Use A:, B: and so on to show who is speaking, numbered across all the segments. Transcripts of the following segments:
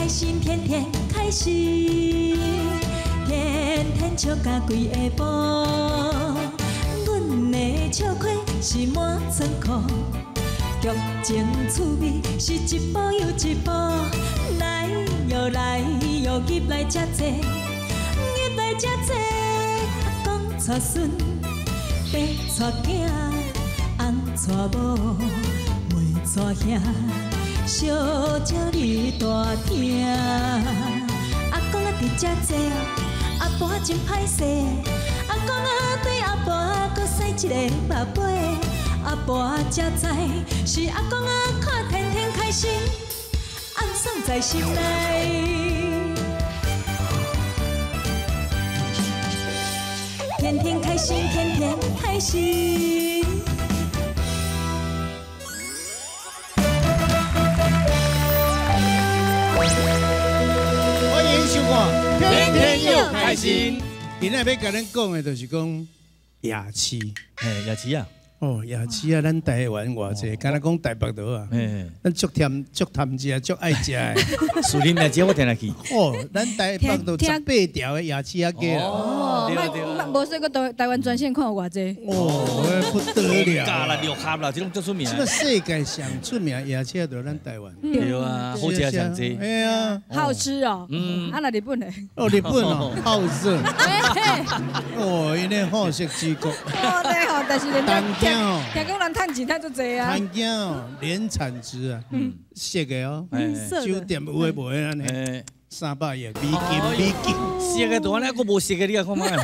A: 心，天天开心，天天笑到规下晡。阮的笑亏是满仓库，剧情趣味是一步又一步，来又来又入来遮多，入来遮多，公娶孙，爸娶囝，翁娶某，妹娶兄。 小鸟你大听，阿公啊伫遮坐，阿婆真歹势，阿公啊对阿婆搁洗一个目杯，阿婆才知是阿公啊看天天开心，暗爽在心内，天天开心，天天开心。
B: 天天又开心。今仔要甲咱讲的，就是讲夜市。
C: 嘿，夜市啊！
B: 哦，夜市啊，咱台湾偌济，敢若讲台北岛啊，咱足贪食，足爱食的。
C: 树林夜市我定来去。
B: 哦，咱台北岛18条的夜市啊，加啦。
D: 哦，无说个台湾专线看有偌济。
B: 哦，不得了。
C: 加啦，六合啦，这种最出名。
B: 这个世界上出名夜市就是咱台湾。
C: 对啊，好食上济。
B: 哎呀，
D: 好吃哦。啊，那日本嘞？
B: 哦，日本哦，好食。哦，因为好食之国。
D: 哦，对哦，但是人家听讲人趁钱趁足济啊。
B: 摊囝哦，年产值啊，色的哦，酒店有诶无诶安尼，300亿美金。
C: 色的大呢，我无色的，你看看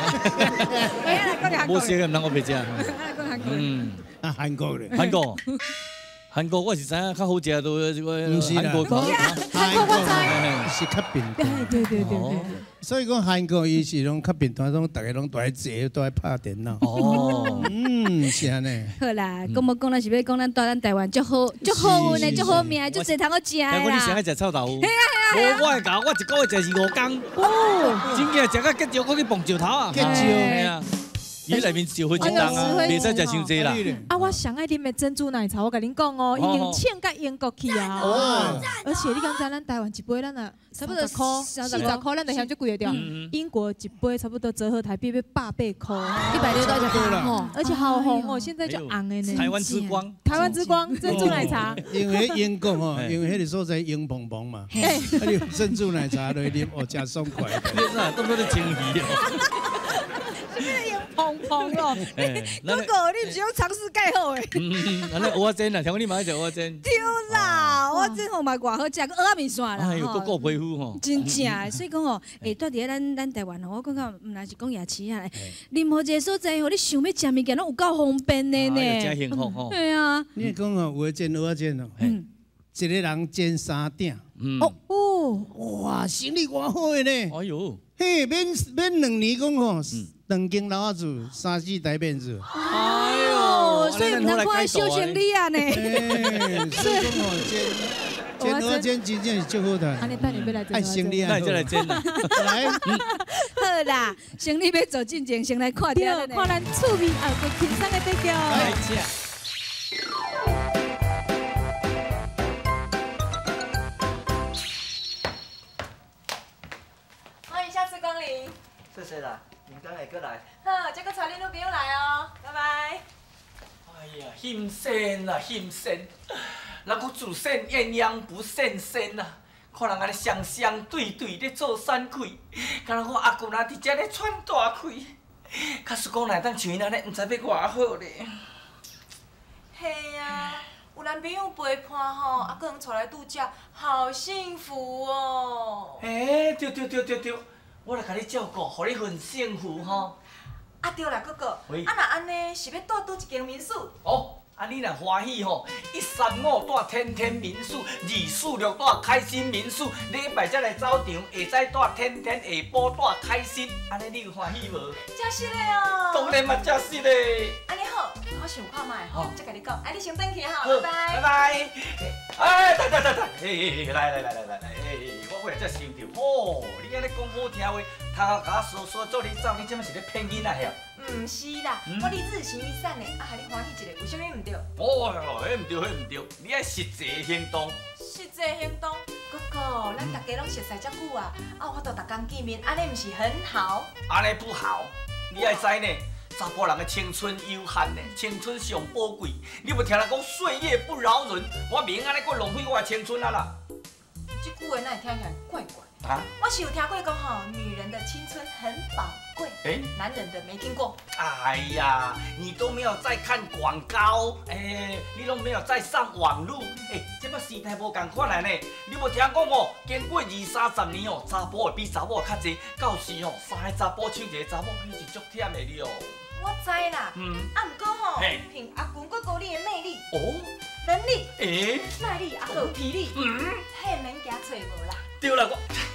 C: 看。无色的唔通我袂食。
B: 啊，韩国咧，
C: 韩国我是知影较好食都这个韩国口。
B: 韩国是较便当。
D: 对。
B: 所以讲韩国伊是拢较便当，种大家拢都爱坐，都爱拍电脑。
C: 哦，
B: 是安尼。
D: 好啦，讲要讲，咱是要讲咱台湾足好运的，足好命，足侪通好食啦。
C: 我你上爱食臭豆腐。
D: 嘿啊！
C: 我会教，我一个月食4、5工。哦，真正食到结石，我去碰石头啊。
B: 结石。
C: 系啊。伊内面石灰真重啊，袂使食伤济啦。
A: 啊，我上爱啉的珍珠奶茶，我甲恁讲哦，已经请到英国去啊。哦。而且你敢知咱台湾一杯咱啊差不多40块，咱就嫌足贵了。英国一杯差不多折合台币要180块，160多块哦，而且好红哦，现在就红的呢。
C: 台湾之光，
A: 台湾之光珍珠奶茶。
B: 因为英国哦，因为迄个所在英蓬蓬嘛，啊你珍珠奶茶来啉哦，真爽快。
C: 你啥都在清鱼哦。
D: 碰哦，哥哥，你只用尝试盖好诶。
C: 安尼蚵仔煎啦，听讲你买食蚵仔煎。
D: 对啦，蚵仔煎吼嘛偌好食，个蚵仔面线啦。
C: 哎呦，个皮肤吼。
D: 真正，所以讲吼，住伫咱台湾吼，我感觉毋但是讲夜市啊，任何一个所在吼，你想要食物件拢有够方便的呢。
C: 真幸福吼。
D: 对啊。
B: 你讲哦，有诶煎蚵仔煎哦，一个人煎3鼎。
D: 哦，
B: 哇，生意偌好诶呢。
C: 哎呦，
B: 嘿，免2年讲吼，2间老子3、4台面子。
D: 哎呦，所以唔通看小生理啊呢。
B: 所以讲吼，煎蚵仔煎真正是足好的。
A: 安尼等你要来
B: 爱生理啊，
C: 那就来煎啦。
B: 来，
D: 好啦，生理要做进前，先来看掉咧。
A: 看咱趣味啊，个轻松的得叫。
C: 来吃。
E: 谢谢啦，明天会过来。
A: 好，这个带恁女朋友来哦，拜拜。
E: 哎呀，嫌仙啦，嫌仙！人讲自羡鸳鸯不羡仙呐，看人安尼双双对对咧做山鬼，敢若我阿舅仔伫遮咧喘大气。假使讲来当像伊安尼，毋知要偌好咧。
A: 嘿啊，有男朋友陪伴吼，啊，搁能出来度假，好幸福哦。
E: 对。我来甲你照顾，互你很幸福吼。
A: 啊对啦，哥哥，啊若安尼是要住倒一间民宿？
E: 哦，啊你若欢喜吼，135住天天民宿，246住开心民宿，礼拜才来走场，下早住天天，下晡住开心，安尼你有欢喜无？
A: 真实的哦。
E: 当然嘛，真实的。
A: 安尼好，我想看卖吼，再甲你讲，你先等去哈，
E: 拜
A: 拜。
E: 拜拜。哎，等，来，我来才想到，哦，你安尼讲好听话，头甲我说做你走，你即摆是咧骗囡仔呀？
A: 毋是啦，我你日行一善呢，啊，害你欢喜一个，为什么毋对？
E: 哦，迄毋对，你爱实际行动。
A: 实际行动，哥哥，
F: 哥，咱大家拢熟悉遮久啊，我都逐工见面，安尼毋是很好？
E: 安尼不好，你爱知呢。查甫人的青春有限呢，青春上宝贵。你无听人讲岁月不饶人，我免安尼搁浪费我的青春啊啦。
F: 这句话哪会听起来怪怪？
E: 啊？
F: 我是有听过讲吼，女人的青春很宝贵，男人的没听过。
E: 哎呀，你都没有在看广告，你都没有在上网路，这摆时代无共款来呢。你无听讲哦，经过20-30年哦，查甫会比查某较济，到时哦，3个查甫抢一个查某，迄是足忝的了。
F: 我知啦，毋过吼，凭阿君哥哥你的魅力、能力、耐力，还有体力，迄免惊找无啦。
E: 对啦，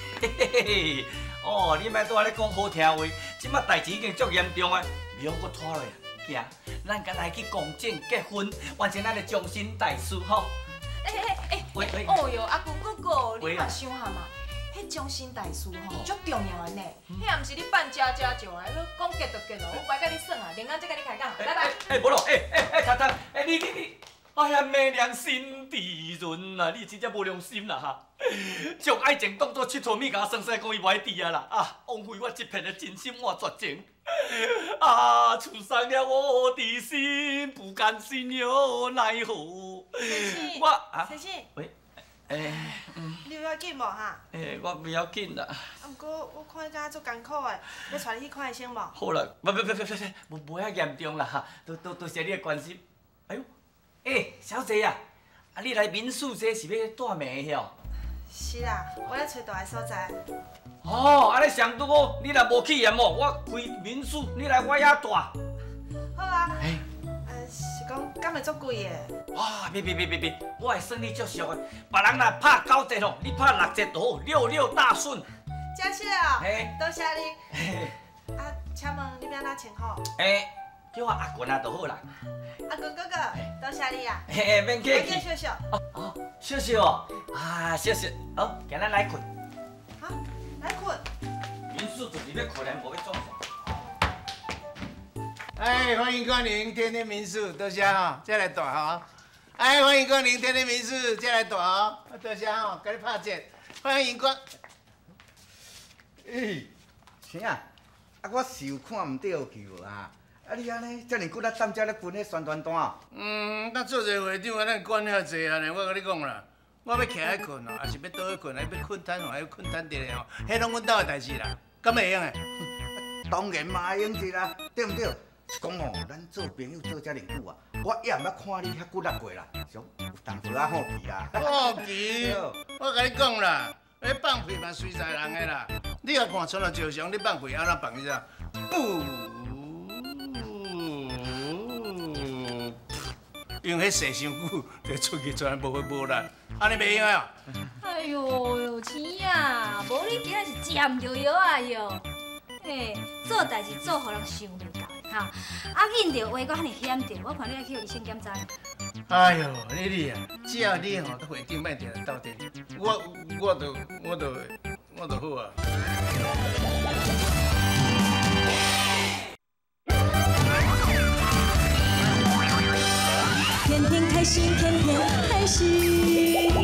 E: 我，你莫拄仔咧讲好听话，即摆代志已经足严重啊，袂用搁拖落去，行，咱家来去公证结婚，完成咱的终身大事吼。
F: 喂，哦哟，阿君哥哥，你嘛想下嘛？迄终身大事吼，足重要的呢。迄也毋是你办家就的，你讲结就结咯，我不甲你算啊，连刚再甲你开讲，拜拜。
E: 无咯，汤，你，哎呀，没良心的人啊，你真正无良心啦哈！将爱情当作佚佗物，甲生生讲伊无爱治啊啦，枉费我一片的真心换绝情。触伤了我的心，不甘心又奈何？
F: 先生，
E: 喂。
F: 你有要紧无哈？
E: 我不要紧啦。
F: 毋过我看你敢足艰苦的，要带你去看医生无？
E: 好啦，无遐严重啦哈，多谢你的关心。哎呦，小姐啊，你来民宿这是要住暝的哦？
F: 是啦，我咧找大个所在。
E: 安尼上拄好，你若无去嫌哦，我开民宿，你来我遐住。
F: 好啊。是讲敢会足贵的？
E: 别，我会算你足俗的。别人若拍9折哦，你拍6折就好，66大顺。
F: 真是哦，多谢你。请问你要哪穿好？
E: 叫我阿群就好啦。
F: 阿群哥哥，多谢你啊。
E: 免客气。
F: 小小。
E: 小小哦，小小，今仔来困。
F: 来困。
E: 民宿就是要困，无要创啥。
B: 欢迎光临天天民宿，多谢哈，再来住哈。欢迎光临天天民宿，再来住哈，多谢哈，给你拍折。欢迎光。
G: 青啊，我是有看唔对去无啊？你安尼遮尔久来踮遮咧分迄宣传单。
B: 咱做一个会长，咱管遐济安尼，我甲你讲啦，我要徛喺困哦，还是要倒去困，还要困摊哦，还要困摊地咧吼，迄拢阮兜的代志啦，敢会用诶？
G: 当然嘛会用一啦，对唔对？是讲吼，咱做朋友做遮尔久啊，我也毋捌看你遐骨力过啦，上有淡薄仔好奇啦。
B: 好奇，我甲你讲啦，迄放屁嘛随在人的啦。你若看村落石上，你放屁安怎放伊只？不，用迄射伤久，就出去全无会无力，安尼袂用啊？
D: 哎呦，青啊，无你今仔是占着药啊哟！做代志做，互人想袂到的哈。紧着话阁遐尼险着，我看你爱去医生检查。
B: 哎呦，你啊，只要你吼，甲会长莫定来斗阵，我就好啊。
A: 天天开心，天天开心。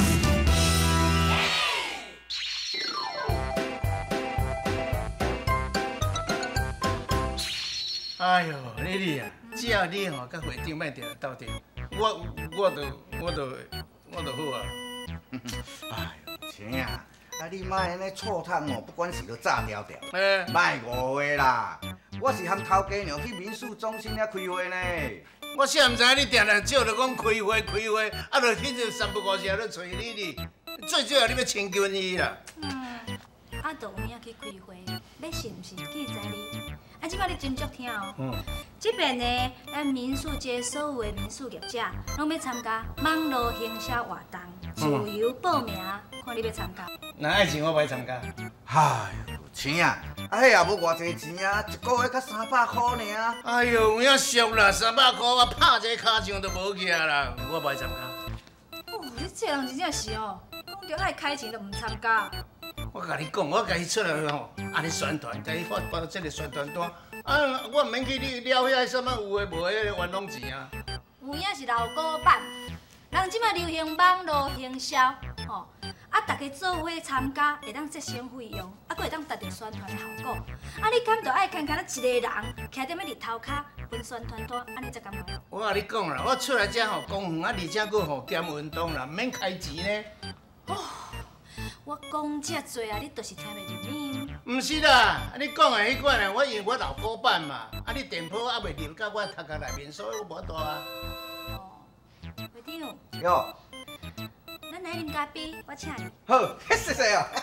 B: 哎呦，你啊，只要你吼，甲会长莫定来斗阵，我就好啊。
G: 哎呦，青啊，你莫安尼错探哦，不管是都炸条条，莫误会啦。我是含头家娘去民宿中心遐开会呢。
B: 我啥毋知你定定照着讲开会，啊，就去就三不五时啊，咧找你，最主要你要亲近伊啦。
D: 就有影去开会，要是毋是记在你？即摆你真足听哦。这边呢，咱民宿街所有的民宿业者，拢要参加网络行销活动，自由报名，看你要参加。
B: 那爱情我不爱参加。
G: 哎呦，青啊，迄也无偌济钱啊，一个月才300块尔。
B: 哎呦，有影俗啦，300块我拍一个卡上都无去啊啦，我不爱参加。
D: 你这人真正是哦，讲着爱开钱就唔参加。
B: 我甲你讲，我甲伊出来吼，安尼宣传，甲伊发这个宣传单，我唔免去你了遐什么有诶无诶冤枉钱啊。
D: 有影是老古板，人即马流行网络行销，吼， 大家做伙参加，会当节省费用，还佫会当达到宣传的效果。啊，你敢着爱看看咱一个人徛踮咧日头骹分宣传单，安尼才甘愿。
B: 我甲你讲啦，我出来遮吼公园啊，而且佫吼兼运动啦，毋免开钱呢。
D: 哦，我讲遮多啊，你就是听袂入耳。
B: 毋是啦，你讲的迄款啊，我因为我老古板嘛，啊你电波还袂入到我头壳内面，所以我无带啊。
D: 哦，会长。
G: 哟。
D: 咱来啉咖啡，我请你。
G: 好，谢谢哦。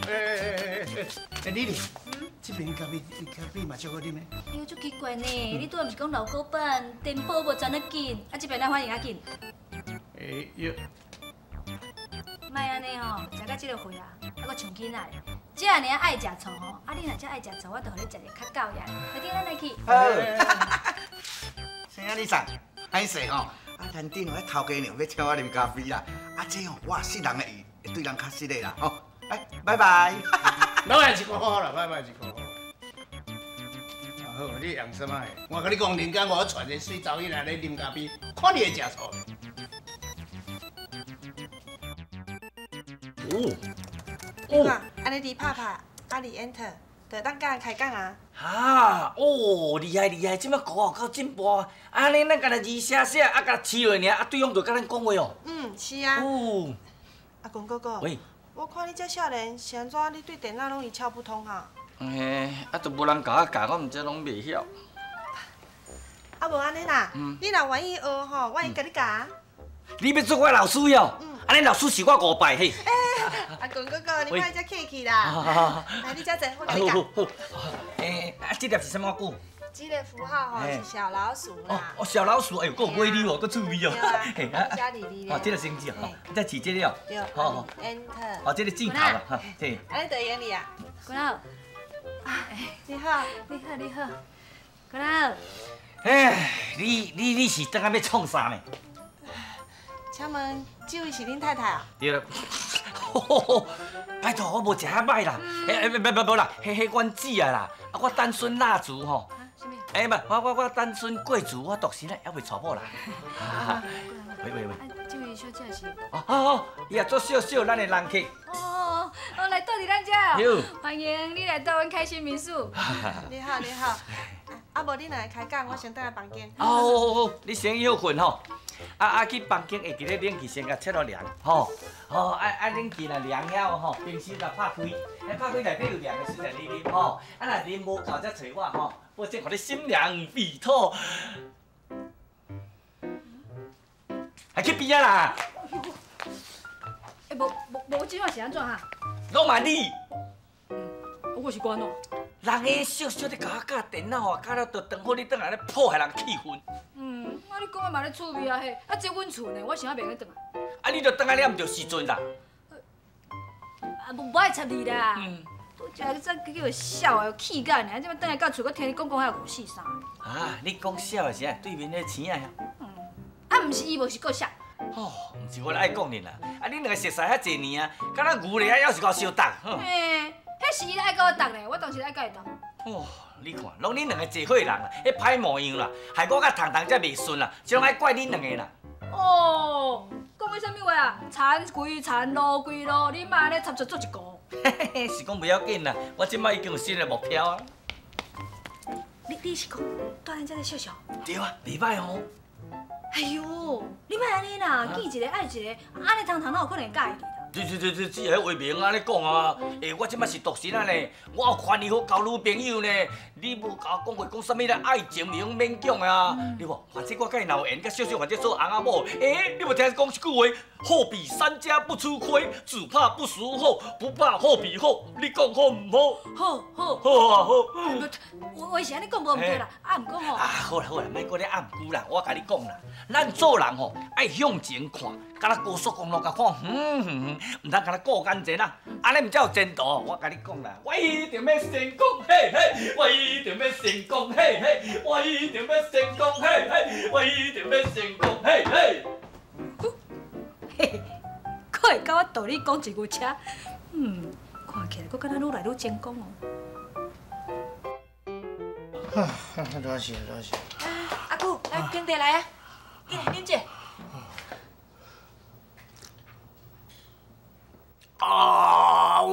B: 丽丽，这边咖啡嘛足好啉的。
D: 哎呦，足奇怪呢！你拄毋是讲老古板，电波无转得紧，啊这边咱反应较紧。
B: 哟。
D: 莫安尼吼，食到这个岁啊，还佫像囡仔咧。这安尼爱食醋吼，啊你若真爱食醋，我就互你食个较够样。快点，咱来去。
G: 好。先啊，你送，歹势吼。 啊，咱顶迄头家娘要请我啉咖啡啦，啊，这哦，我识人的伊会对人较实个啦，吼，哎，拜拜。
B: 拜拜一个好啦，拜拜一个好。好，你用什么的？我甲你讲，人家我带一个水查某囡仔来啉咖啡，看你会食醋。
F: 你看，安尼你拍拍，啊你 Enter， 就当甲人开讲啊。
E: 哈哦，厉害厉害，即摆科学较进步啊！安尼咱家己字写写，啊，甲饲落尔，啊，对方就甲咱讲话哦。
F: 是啊。
E: 哦。
F: 阿公哥哥。
E: 喂。
F: 我看你这少年，是安怎你对电脑拢一窍不通哈？
E: 啊，都无人教我教，我毋知拢袂晓。
F: 啊，无安尼啦，你若愿意学吼，我会甲你教。
E: 你要做我老师哟？安尼老师是我500嘿。
F: 阿公哥哥，你莫遮客气啦。来，你遮坐，我甲你教。
E: 啊，这粒是什么句？
F: 这个符号吼是小老鼠啦。
E: 哦，小老鼠，哎呦，够美丽哦，够趣味哦。
F: 对啊，加里里咧。
E: 哦，这个生字哦，再起这个哦。
F: 对。好。Enter。
E: 哦，这个镜头啦，哈，对。
F: 安尼就用你啊。
D: 姑老，
F: 你好，
D: 你好，你好，姑老。
E: 哎，你是等下要创啥呢？
F: 请问这位是恁太太啊？
E: 对了。拜托，我无食遐歹啦。无啦，迄阮姊啊啦，啊我单身蜡烛吼。
D: 什么？
E: 哎，唔，我单身贵族，我独身啊，还未娶某啦。喂。
D: 这位小姐是？
E: 哦，伊也做小咱的人客。
D: 哦，来到伫咱遮哦。欢迎你来到阮开心民宿。
F: 你好。啊，无你若来开讲，我先倒来房间。
E: 哦，你先休困吼。去房间下记咧冷气先甲切落凉，吼。冷气若凉了吼，平时若拍开，拍开内底有凉的水来你啉吼。若啉无够才找我吼，保证互你心凉肺土。还去边啊啦？
D: 无即摆是安怎哈？
E: 拢嘛你。
D: 我是关哦。
E: 人个小小的甲我教电脑啊，教了就当好你转来咧破坏人气氛。
D: 你讲的嘛咧趣味啊嘿，这阮厝呢，我想要袂去转来。
E: 啊，你着转来了，毋着时阵啦。
D: 无爱插你啦。这叫笑的气干呢，这摆转来到厝，我听你讲遐五四三。
E: 你讲笑的是啊，对面那青啊。
D: 毋是伊无是够笑。
E: 哦，毋是我爱讲你啦，你两个熟识遐济年啊，敢若牛咧，还是够相搭。
D: 迄是伊爱甲我搭呢，我当时爱甲伊搭。
E: 哦，你看，拢恁两个坐伙人啦，迄歹模样啦，害我甲糖糖才袂顺啦，只拢爱怪恁两个啦。
D: 哦，讲个啥物话啊？田归田，路归路，你妈咧插出做一个。
E: 是讲不要紧啦，我即摆已经有新的目标啊。
D: 你是讲住咱遮个小小？
E: 对啊，袂歹哦。
D: 哎呦，你莫安尼啦，见一个爱一个，安尼糖糖哪有可能介意你啦？
E: 这只个话明安尼讲啊！我即摆是独身啊呢，我有权利好交女朋友呢。你无甲我讲过讲啥物咧爱情免勉强啊！你无，反正我甲伊若有缘，甲小小或者做翁仔某。你无听讲一句话，好比三家不出亏，只怕不识好，不怕好比好。你讲好唔好？好啊好。
D: 我是安尼讲无毋对啦，毋讲吼。
E: 好啦，莫搁咧暗句啦，我甲你讲啦，咱做人吼爱向前看，敢若高速公路甲看唔通敢若过眼前啦，安尼毋才有前途。我甲你讲啦，我一定要成功，嘿嘿，我一定要成功，嘿嘿，我一定要成功，嘿嘿，我一定要成功，嘿嘿。
D: 嘿，可会甲我道理讲一句车？看起来佫敢若愈来愈成功
B: 哦。多谢。
F: 阿姑，来平地来啊，进来啉者。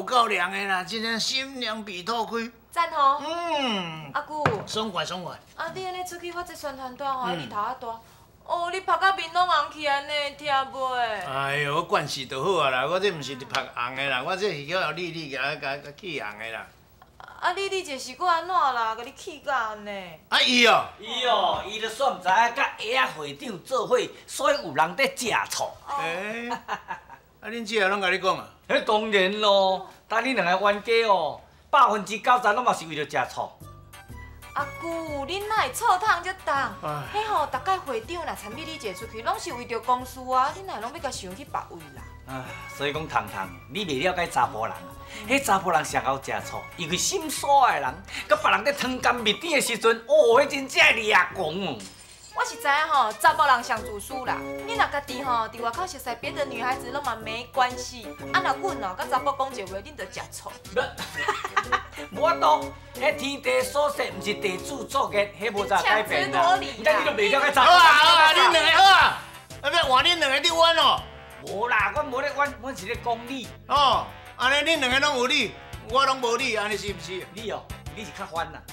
B: 有够凉的啦，真正心凉鼻透开。
F: 赞吼。阿姑。
B: 爽快爽快。
F: 啊，你安尼出去发这宣传单吼，日头啊大。哦，你拍到面拢红起安尼，忝袂？
B: 哎呦，我惯势就好啊啦，我这毋是拍红的啦，我这是叫丽丽甲起红的啦。
F: 啊，丽就是搁安怎啦？甲你气到安尼？
B: 啊伊哦，
E: 伊就煞毋知影甲下仔会长做伙，所以有人在食醋。
B: 哎，啊恁姐拢甲你讲啊？
E: 迄当然咯，等恁两个冤家哦，90%拢嘛是为着食醋。
F: 阿姑，恁哪会错汤才重？迄吼，大概会长若参与你一个出去，拢是为着公事啊，恁哪会拢要甲想去别位啦？
E: 所以讲，糖糖，你袂了解查甫人，迄查甫人上好食醋，因为心疏的人，甲别人咧汤干蜜甜的时阵，迄真正会掠狂哦。
F: 我是知影吼，查甫人上自私啦。你若家己吼伫外口熟识别的女孩子，拢嘛没关系。啊，若阮哦，甲查甫讲一个话，恁就食醋。
E: 无法度，迄天地所设，毋是地主作孽，迄无啥改变啦。但你都袂了解查甫人。
B: 好啊，恁两个好啊，要不要换恁两个伫冤哦？
E: 无啦，阮无咧冤，阮是咧讲理。
B: 哦，安尼恁两个拢有理，我拢无理，安尼是毋是？
E: 你哦，你是较冤啦。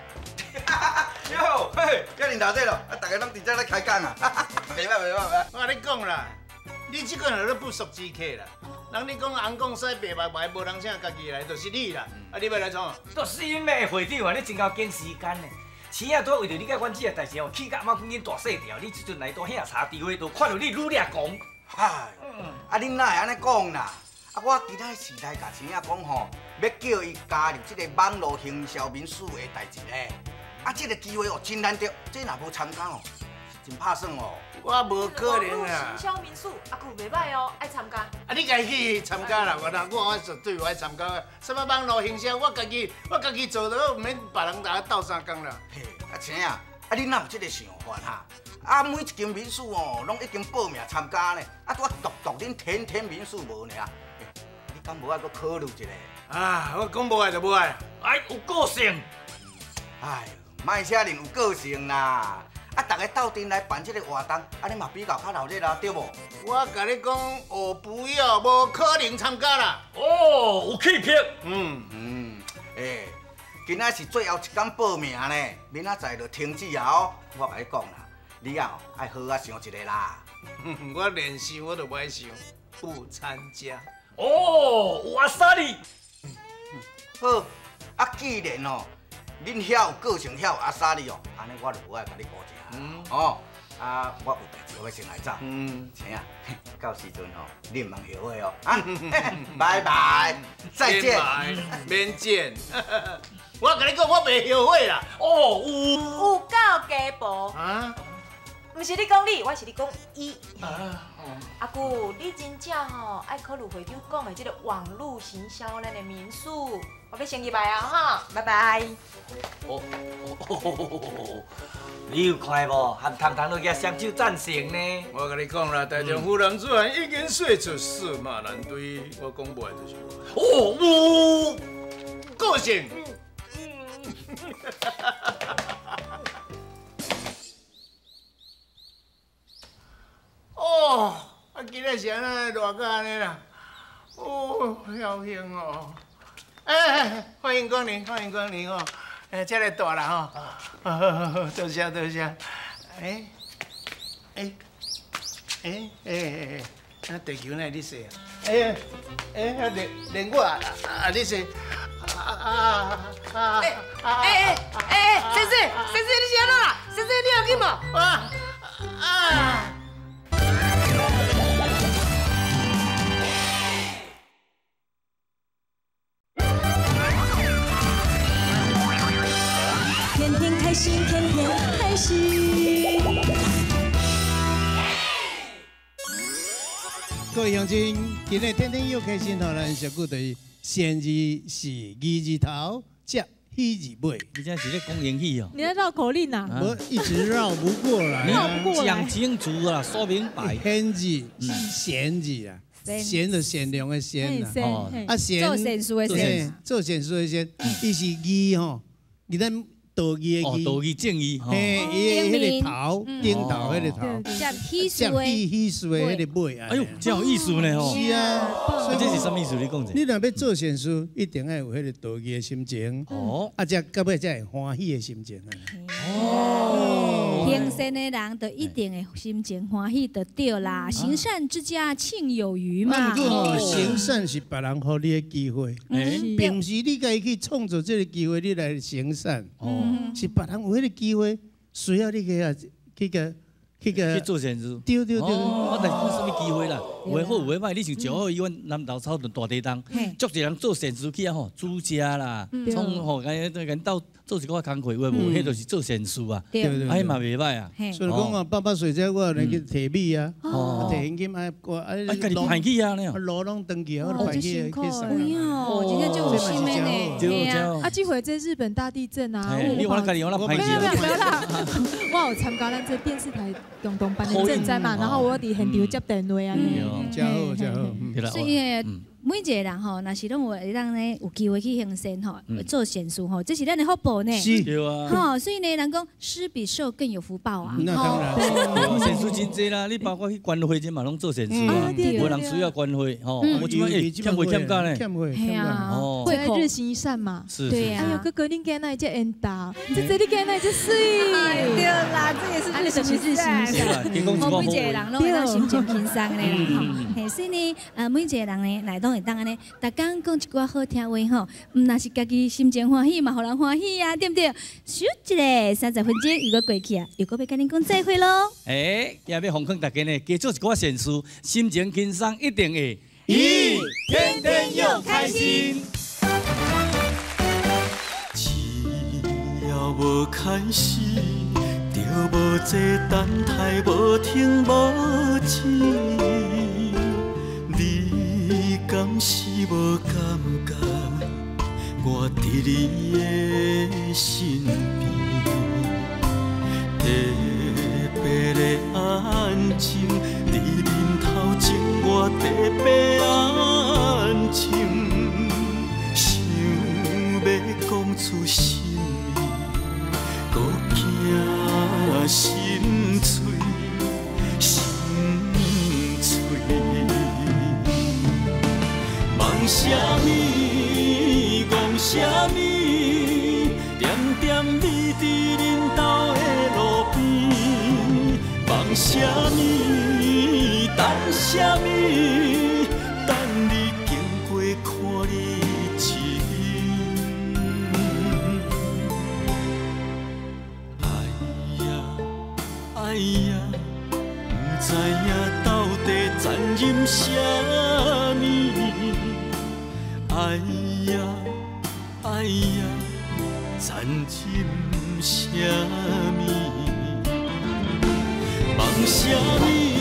G: 哟，嘿，遮尔大体咯，大家拢伫遮咧开讲啊，袂歹袂歹袂歹。
B: 我甲你讲啦，你即个人咧不速之客啦。人你讲红讲西白白白，无人请家己来，就是你啦。啊，你要来创？
E: 就是因为会长啊，你真够拣时间呢。钱啊，都为着你甲阮姐的代志哦，气甲阿妈讲恁大细条，你即阵来到遐查地位，都看到你愈掠狂。
G: 嗨，啊，恁哪会安尼讲啦？啊，我其他时代甲钱仔讲吼，要叫伊加入即个网络行销民宿的代志咧。啊，即个机会哦，真难得，这若无参加哦，是真拍算哦。
B: 我无可能啊！
F: 行销民宿，阿姑袂歹哦，爱参加。
B: 啊，你家己去参加啦，我绝对有爱参加。什么网络行销，我家己做到，毋免别人来斗相共啦。
G: 嘿，啊青啊，啊你哪有即个想法哈？啊，每一间民宿哦，拢已经报名参加呢，啊，拄啊独恁天民宿无呢啊？你敢无爱搁考虑一下？
B: 啊，我讲无爱就无爱，
E: 哎，有个性。
G: 哎，莫说人有个性啦。啊，大家斗阵来办这个活动，安尼嘛比较较闹热啦，对无？
B: 我甲你讲，不要，无可能参加啦。
E: 哦，有气魄。
G: 哎，今仔是最后一天报名呢，明仔载就停止啊哦。我甲你讲啦，你啊爱好啊想一下啦。
B: 我连想我都不爱想，不参加。
E: 哦，有阿萨利。
G: 好，啊既然哦，恁遐有个性，遐有阿莎莉哦，安尼我就无爱甲你顾一下。哦，啊，我有代志要先来走。请啊，到时阵哦，你毋通后悔哦。啊，拜拜，再见。
B: 免见。我甲你讲，我袂后悔啦。
E: 哦，
F: 有够家暴。啊？毋是你讲你，我是你讲伊。阿姑，你真正吼爱考虑会长讲的这个网络行销咱的民宿，我要先入来啊哈，拜拜。
E: 你有看无？和糖糖都举双手赞成呢。
B: 我甲你讲啦，台中妇男主人已经说出驷马难追，我讲不来就是。有个性。哦，啊，今日是安尼热到安尼啦，哦，高兴哦！哎，欢迎光临，欢迎光临哦！哎，这个大啦吼，多谢多谢。哎，啊，地球哪你说啊？连我啊你说
F: 先生，你是安怎啦？先生，你有紧无？
A: 天天开心，天天开心。
H: 各位乡亲，今日天天又开心吼，咱小久就是先字是二字头，接喜字尾。
C: 你这是咧讲英语哦？
I: 你在绕口令啊？
H: 我一直绕不过来。
I: 绕不过来。
C: 讲清楚啦，说明白。
H: 贤字是贤字啊，贤就贤良的贤啦。哦，啊贤
I: 做善事的善，
H: 做善事的善，伊是义吼，伊咱道义的义，
C: 道义正义，
H: 嘿，伊迄个头顶头迄个头，
D: 接喜事
H: 接
D: 的，
H: 喜事的迄个尾。
C: 哎呦，真有意思呢吼！
H: 是啊，所以
C: 这是什么意思？你讲者？
H: 你若要做善事，一定要有迄个道义的心情，啊，才到尾才会欢喜的心情啊。
D: 行善的人就一定会心情欢喜得对啦。行善之家庆有余嘛。
H: 不过吼，行善是别人予你的机会，并不是你家己去创造这个机会，你来行善。是别人有迄个机会，需要你去
C: 做善事。
H: 对。
C: 我但是讲什么机会啦？有诶好，有诶歹。你像上好伊阮南投草屯大地东，足侪人做善事去啊吼，煮食啦，从吼跟到做一寡工课，有诶无？迄就是做善事啊。
H: 对，
C: 哎嘛袂歹啊。
H: 所以讲啊，800岁才我来去提米啊，提现金啊，
C: 家己排去啊，
H: 路拢登记啊，我排去去送。
D: 哎呦，真正就有心的呢。
C: 对
F: 啊，这回这日本大地震啊，
C: 你我家己我那排去。
F: 没有啦，我有参加咱这电视台共同办的赈灾嘛，然后我伫现场接电话啊。
H: 真好。
D: 所以每一个人吼，若是拢有当呢有机会去行善吼，做善事吼，这是咱的福报呢。
H: 是。
C: 对啊。
D: 吼，所以呢，人讲施比受更有福报啊。
H: 那当然。
C: 善事真济啦，你包括去关会这嘛，拢做善事啊。无人需要关会吼，我即摆欠会欠干呢。
D: 系啊，
F: 会日行一善嘛。
C: 是。
D: 对啊。
F: 哎呦，哥哥，恁今仔这缘投，这你今仔这水。
D: 对啦，这也是日行善。每一个人拢会当心情轻松的啦，吼。所以呢，每一个人呢，来都会当安尼，逐工讲一句好听话吼，若是家己心情欢喜嘛，互人欢喜啊，对不对？咻一个30分钟又过去啊，又要跟恁讲再会咯。
C: 也要奉劝大家呢，加做一寡善事，心情轻松，一定会
E: 天天又开心。只要无开心，就无坐等待，无听无见。你敢是无感觉？我伫你的身边，特别的安静。你面头前，我特别安静。想要讲出心意，搁惊心碎，心碎。梦什么？讲什么？点点你伫恁兜的路边。梦什么？等什么？等你经过，看你一面。哎呀，哎呀，不知影到底残忍什么。哎呀，哎呀，残忍什么？梦什么？